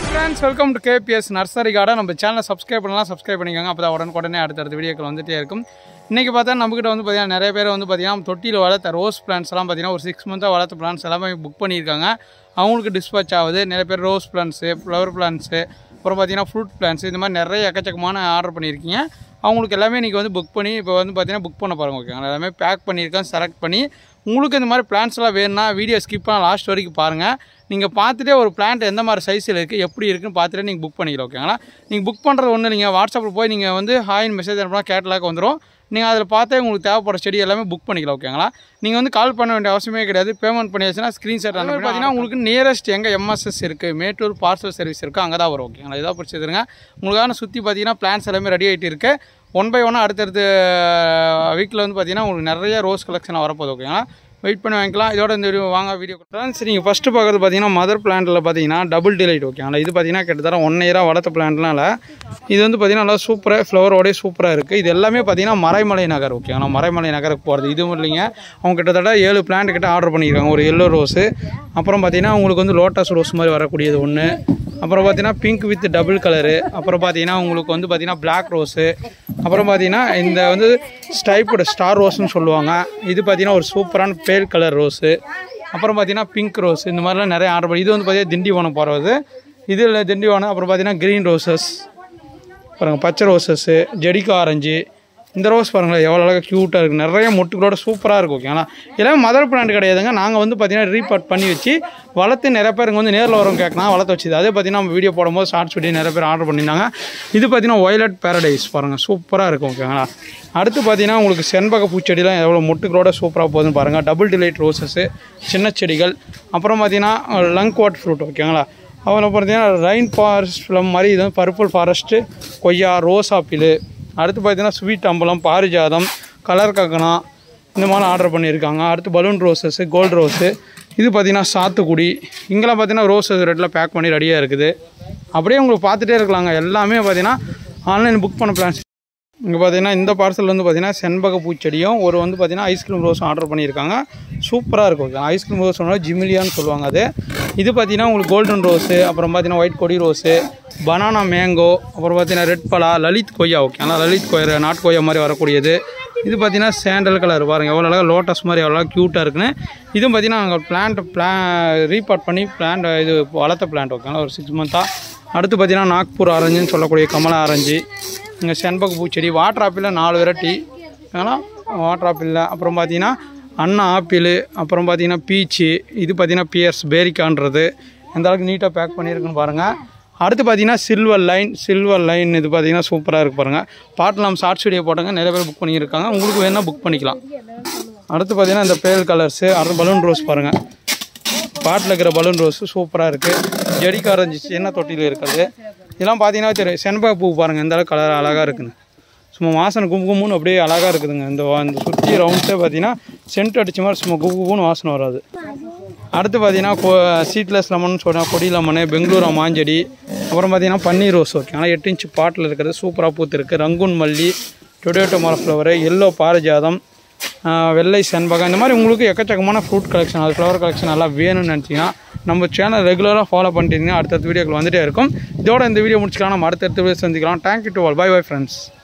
friends, welcome to KPS Nursery Garden. நம்ம சேனலை subscribe பண்ணலாம், சப்ஸ்கிரைப் பண்ணிக்கோங்க. அப்போ தான் உடனே அடுத்தடுத்த வீடியோக்கள் வந்துட்டே இருக்கும். இன்றைக்கி பார்த்தா நம்மக்கிட்ட வந்து பார்த்தீங்கன்னா நிறைய பேர் வந்து பார்த்தீங்கன்னா தொட்டியில் வளர்த்த ரோஸ் பிளான்ஸ் எல்லாம் பார்த்தீங்கன்னா ஒரு 6 மந்த்தாக வளர்த்த பிளான்ஸ் எல்லாமே புக் பண்ணியிருக்காங்க. அவங்களுக்கு டிஸ்பேச் ஆகுது. நிறைய பேர் ரோஸ் பிளான்ஸு, ஃப்ளவர் பிளான்ஸு, அப்புறம் பார்த்தீங்கன்னா ஃப்ரூட் பிளான்ஸ், இந்த மாதிரி நிறைய எக்கச்சக்கமான ஆர்டர் பண்ணியிருக்கீங்க. அவங்களுக்கு எல்லாமே இன்றைக்கி வந்து புக் பண்ணி இப்போ வந்து பார்த்தீங்கன்னா புக் பண்ண பாருங்கள். ஓகேங்களா, எல்லாமே பேக் பண்ணியிருக்கேன், செலக்ட் பண்ணி. உங்களுக்கு இந்த மாதிரி பிளான்ஸ்லாம் வேணும்னா வீடியோ ஸ்கிப் பண்ண லாஸ்ட் வரைக்கும் பாருங்கள். நீங்கள் பார்த்துட்டே ஒரு பிளான்ட் எந்த மாதிரி சைஸில் இருக்குது, எப்படி இருக்குன்னு பார்த்துட்டு நீங்கள் புக் பண்ணிக்கலாம். ஓகேங்களா, நீங்கள் புக் பண்ணுறது ஒன்று, நீங்கள் வாட்ஸ்அப்பில் போய் நீங்கள் வந்து ஹாய்னு மெசேஜ் அனுப்பினா கேட்டலாக் வந்துடும். நீங்கள் அதில் பார்த்தே உங்களுக்கு தேவைப்படுற செடி எல்லாமே புக் பண்ணிக்கலாம். ஓகேங்களா, நீங்கள் வந்து கால் பண்ண வேண்டிய அவசியமே கிடையாது. பேமெண்ட் பண்ணியாச்சுன்னா ஸ்க்ரீன்ஷாட் அனுப்பி பார்த்தீங்கன்னா உங்களுக்கு நியரஸ்ட் எங்கே எம்எஸ்எஸ் இருக்குது, மேட்டூர் பார்சல் சர்வீஸ் இருக்குது, அங்கே தான் வரும். ஓகேங்களா, இதாக பிடிச்சதுங்க. உங்களுக்கான சுற்றி பார்த்தீங்கன்னா பிளான்ஸ் எல்லாமே ரெடி ஆகிட்டு இருக்குது. 1 by 1 அடுத்தடுத்த வீக்கில் வந்து பார்த்தீங்கன்னா உங்களுக்கு நிறைய ரோஸ் கலெக்ஷனாக வரப்போகுது. ஓகேங்களா, வெயிட் பண்ணி வாங்கிக்கலாம். இதோட இந்த வாங்க வீடியோ ஃப்ரெண்ட்ஸ். நீங்கள் ஃபஸ்ட்டு பார்க்குறது பார்த்தீங்கன்னா மதர் பிளான்ட்டில் பார்த்தீங்கன்னா டபுள் டிலைட். ஓகேங்களா, இது பார்த்தீங்கன்னா கிட்டத்தட்ட 1 year வளர்த்த பிளான்ட்னால இது வந்து பார்த்தீங்கன்னா நல்லா சூப்பராக ஃப்ளவரோடய சூப்பராக இருக்குது. இது எல்லாமே பார்த்தீங்கன்னா மறைமலை நகர். ஓகேங்களா, மறைமலை நகருக்கு போகிறது இதுவும் இல்லைங்க. அவங்க கிட்டத்தட்ட 7 பிளான்ட் கிட்ட ஆர்டர் பண்ணியிருக்காங்க. ஒரு எல்லோ ரோஸு, அப்புறம் பார்த்தீங்கன்னா உங்களுக்கு வந்து லோட்டஸ் ரோஸ் மாதிரி வரக்கூடியது ஒன்று, அப்புறம் பார்த்தீங்கன்னா பிங்க் வித் டபுள் கலரு, அப்புறம் பார்த்தீங்கன்னா உங்களுக்கு வந்து பார்த்தீங்கன்னா பிளாக் ரோஸு, அப்புறம் பார்த்தீங்கன்னா இந்த வந்து ஸ்டைப்டு ஸ்டார் ரோஸ்ன்னு சொல்லுவாங்க. இது பார்த்தீங்கன்னா ஒரு சூப்பரான பேல் கலர் ரோஸு, அப்புறம் பார்த்தீங்கன்னா பிங்க் ரோஸ், இந்த மாதிரிலாம் நிறைய ஆர்டர் பண்ணி. இது வந்து பார்த்தீங்கன்னா திண்டிவனம் போகிறது, இது இல்லை திண்டிவனம். அப்புறம் பார்த்தீங்கன்னா க்ரீன் ரோசஸ் பாருங்கள், பச்சை ரோசஸ்ஸு, ஜெடிகா ஆரஞ்சு. இந்த ரோஸ் பாருங்களேன் எவ்வளோ அழகாக க்யூட்டாக இருக்குது, நிறைய மொட்டுகளோட சூப்பராக இருக்கும். ஓகேங்களா, எல்லாமே மதர் பிளான்ட் கிடையாதுங்க. நாங்கள் வந்து பார்த்தீங்கன்னா ரீபார்ட் பண்ணி வச்சு வளர்த்து நிறைய பேர் இங்கே வந்து நேரில் வரவங்க கேட்கலாம், வளர்த்து வச்சுது. அதே பார்த்தீங்கன்னா நம்ம வீடியோ போடும்போது ஷார்ட்ஸ் வீடியோ நிறைய பேர் ஆர்டர் பண்ணியிருந்தாங்க. இது பார்த்தீங்கன்னா வயலட் பேரடைஸ் பாருங்கள், சூப்பராக இருக்கும். ஓகேங்களா, அடுத்து பார்த்தீங்கன்னா உங்களுக்கு செண்பக பூச்செடிலாம் எவ்வளோ மொட்டுகளோட சூப்பராக போகுதுன்னு பாருங்கள். டபுள் டிலைட் ரோசஸ்ஸு, சின்ன செடிகள், அப்புறம் பார்த்தீங்கன்னா லங்க்வாட் ஃப்ரூட். ஓகேங்களா, அப்புறம் பார்த்தீங்கன்னா ரெயின் ஃபாரஸ்ட் ஃபிளம் மாதிரி, இது வந்து பர்பிள் ஃபாரஸ்ட்டு, கொய்யா, ரோஸ் ஆப்பிள். அடுத்து பார்த்தீங்கன்னா ஸ்வீட் அம்பலம், பாரிஜாதம், கலர் கக்கனா, இந்த மாதிரி ஆர்டர் பண்ணியிருக்காங்க. அடுத்து பலூன் ரோஸஸ்ஸு, கோல்டு ரோஸு, இது பார்த்திங்கன்னா சாத்துக்குடி. இங்கெல்லாம் பார்த்தீங்கன்னா ரோஸ் ரெட்டில் பேக் பண்ணி ரெடியாக இருக்குது. அப்படியே உங்களுக்கு பார்த்துட்டே இருக்கலாங்க. எல்லாமே பார்த்தீங்கன்னா ஆன்லைன் புக் பண்ண பிளான்ஸ். இங்கே பார்த்தீங்கன்னா இந்த பார்சல் வந்து பார்த்தீங்கன்னா செண்பக பூச்செடியும் ஒரு வந்து பார்த்தீங்கன்னா ஐஸ்கிரீம் ரோஸும் ஆர்டர் பண்ணியிருக்காங்க. சூப்பராக இருக்கும். ஐஸ்கிரீம் ரோஸ் சொன்னால் ஜிமிலியான்னு சொல்லுவாங்க. அது இது பார்த்தீங்கன்னா உங்களுக்கு கோல்டன் ரோஸு, அப்புறம் பார்த்தீங்கன்னா ஒயிட் கொடி ரோஸு, பனானா மேங்கோ, அப்புறம் பார்த்தீங்கன்னா ரெட் பலா, லலித் கொய்யா. ஓகே, ஆனால் லலித் கொய்யா நாட்டு கொய்யா மாதிரி வரக்கூடியது. இது பார்த்தீங்கன்னா சாண்டல் கலர் பாருங்கள் எவ்வளோ அழகாக, லோட்டஸ் மாதிரி எவ்வளோ க்யூட்டாக இருக்குன்னு. இதுவும் பார்த்தீங்கன்னா நாங்கள் ரீபார்ட் பண்ணி பிளான்ட் இது வளர்த்த பிளான்ட். ஓகேங்களா, ஒரு 6 மந்த்தாக. அடுத்து பார்த்தீங்கன்னா நாக்பூர் ஆரஞ்சுன்னு சொல்லக்கூடிய கமலா ஆரஞ்சு, இங்கே செண்பக பூச்செடி, வாட்டர் ஆப்பிளில் 4 வெரைட்டி. ஆனால் வாட்டர் ஆப்பிளில் அப்புறம் பார்த்தீங்கன்னா அண்ணா ஆப்பிள், அப்புறம் பார்த்தீங்கன்னா பீச்சு, இது பார்த்தீங்கன்னா பியர்ஸ் பேரிக்கான்றது எந்த அளவுக்கு நீட்டாக பேக் பண்ணியிருக்குன்னு பாருங்கள். அடுத்து பார்த்தீங்கன்னா சில்வர் லைன் இது பார்த்தீங்கன்னா சூப்பராக இருக்குது பாருங்கள். பாட்டில் நம்ம ஷார்ட்ஸ் வீடியோ போட்டாங்க, நிறைய பேர் புக் பண்ணியிருக்காங்க. உங்களுக்கு வேணால் புக் பண்ணிக்கலாம். அடுத்து பார்த்தீங்கன்னா இந்த பேல் கலர்ஸு, அடுத்து பலூன் ரோஸ் பாருங்கள், பாட்டில் இருக்கிற பலூன் ரோஸு சூப்பராக இருக்குது. ஜெடிகா ஆரஞ்சு சின்ன தொட்டியில் இருக்கிறது. இதெல்லாம் பார்த்தீங்கன்னா தெரியும். செண்பக பூ பாருங்கள் எந்த அளவுக்கு கலர் அழகாக இருக்குன்னு, சும்மா வாசனை கும்புன்னு அப்படியே அழகாக இருக்குதுங்க. இந்த சுற்றி ரவுண்ட்ஸே பார்த்தீங்கன்னா சென்ட் அடித்த மாதிரி சும்மா கும்புன்னு வாசனை வராது. அடுத்து பார்த்தீங்கன்னா சீட்லெஸ் லெமன் சொன்னால் கொடி லெமனு, பெங்களூரா மாஞ்செடி, அப்புறம் பார்த்தீங்கன்னா பன்னீர் ரோஸ். ஓகே, ஆனால் 8 inch பாட்டில் இருக்கிறது சூப்பராக பூத்து இருக்குது. ரங்கூன் மல்லி, டொடேட்டோ மர ஃப்ளவரு, எல்லோ பாரிஜாதம், வெள்ளை செண்பகம், இந்த மாதிரி உங்களுக்கு எக்கச்சக்கமான ஃப்ரூட் கலெக்ஷன், அது ஃப்ளவர் கலெக்ஷன் எல்லாம் வேணும்னு நினச்சிங்கன்னா நம்ம சேனல் ரெகுலராக ஃபாலோ பண்ணிட்டீங்கன்னா அடுத்தடுத்த வீடியோக்கள் வந்துகிட்டே இருக்கும். இதோட இந்த வீடியோ முடிச்சுக்கலாம். நம்ம அடுத்தடுத்த வீடியோ சந்திக்கலாம். Thank you to all. Bye bye friends.